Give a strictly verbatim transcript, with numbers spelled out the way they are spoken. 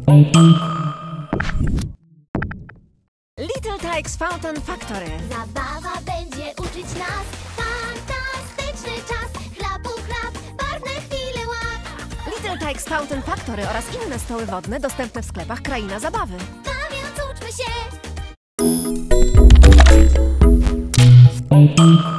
Little Tikes Fountain Factory. Zabawa będzie uczyć nas. Fantastyczny czas. Chlapu, chlap, barwne chwile łap. Little Tikes Fountain Factory oraz inne stoły wodne dostępne w sklepach Kraina Zabawy. Bawiąc uczmy się.